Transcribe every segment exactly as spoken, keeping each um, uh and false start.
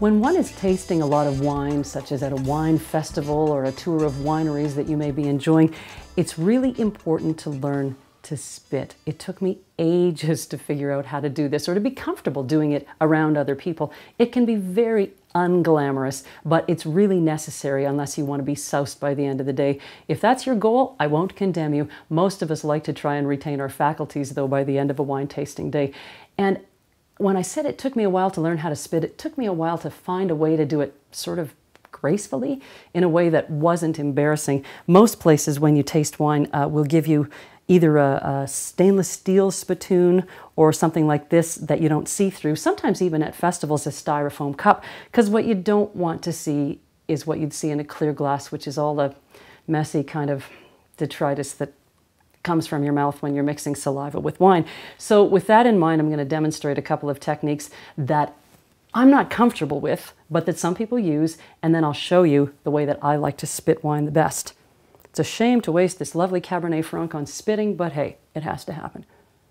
When one is tasting a lot of wine, such as at a wine festival or a tour of wineries that you may be enjoying, it's really important to learn to spit. It took me ages to figure out how to do this or to be comfortable doing it around other people. It can be very unglamorous, but it's really necessary unless you want to be soused by the end of the day. If that's your goal, I won't condemn you. Most of us like to try and retain our faculties, though, by the end of a wine tasting day. And when I said it took me a while to learn how to spit, it took me a while to find a way to do it sort of gracefully, in a way that wasn't embarrassing. Most places, when you taste wine, uh, will give you either a, a stainless steel spittoon or something like this that you don't see through. Sometimes even at festivals, a styrofoam cup, because what you don't want to see is what you'd see in a clear glass, which is all the messy kind of detritus that comes from your mouth when you're mixing saliva with wine. So with that in mind, I'm going to demonstrate a couple of techniques that I'm not comfortable with, but that some people use, and then I'll show you the way that I like to spit wine the best. It's a shame to waste this lovely Cabernet Franc on spitting, but hey, it has to happen.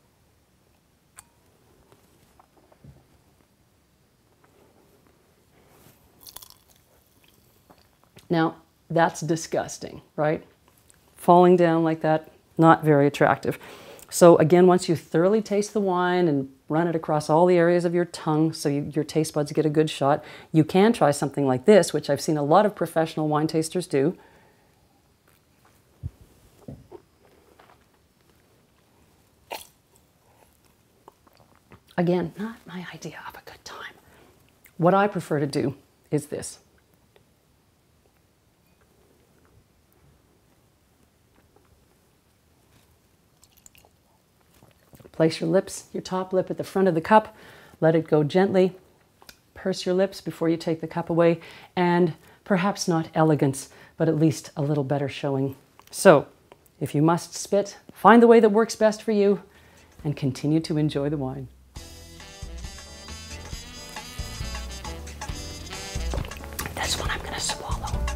Now, that's disgusting, right? Falling down like that, not very attractive. So again, once you thoroughly taste the wine and run it across all the areas of your tongue so you, your taste buds get a good shot, you can try something like this, which I've seen a lot of professional wine tasters do. Again, not my idea of a good time. What I prefer to do is this. Place your lips, your top lip at the front of the cup, let it go gently, purse your lips before you take the cup away, and perhaps not elegance, but at least a little better showing. So, if you must spit, find the way that works best for you, and continue to enjoy the wine. This one I'm going to swallow.